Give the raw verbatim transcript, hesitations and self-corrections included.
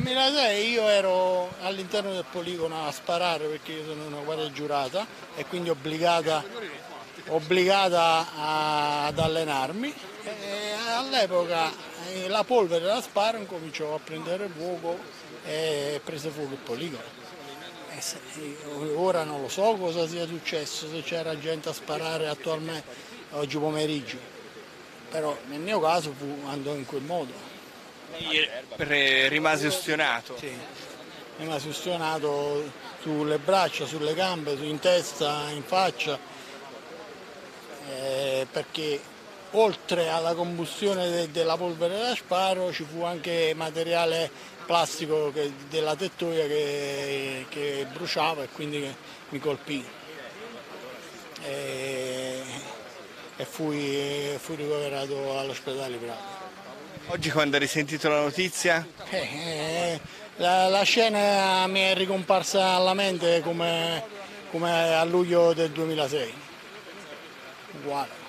duemilasei io ero all'interno del poligono a sparare perché io sono una guardia giurata e quindi obbligata, obbligata a- ad allenarmi. E all'epoca eh, la polvere da sparo incominciò a prendere fuoco e prese fuoco il poligono. E se- ora non lo so cosa sia successo, se c'era gente a sparare attualmente oggi pomeriggio, però nel mio caso fu, andò in quel modo. Lei re- rimase ustionato. Sì, rimasi ustionato sulle braccia, sulle gambe, in testa, in faccia, eh, perché oltre alla combustione de- della polvere da sparo ci fu anche materiale plastico che- della tettoia che, che bruciava e quindi che mi colpì. E, e fui, fui ricoverato all'ospedale Prato. Oggi quando ha risentito la notizia? Eh, eh, la, la scena mi è ricomparsa alla mente come, come a luglio del duemilasei, uguale.